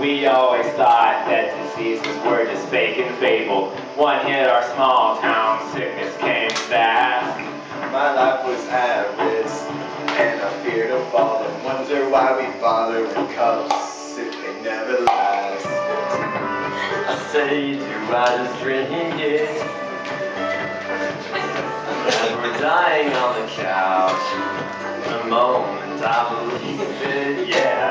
We always thought that diseases were just fake and fable. One hit our small town, sickness came fast. My life was at risk, and I feared to fall and wonder why we bother with cups if they never last. I say, do I just drink it? And we're dying on the couch. The moment I believe it, yeah.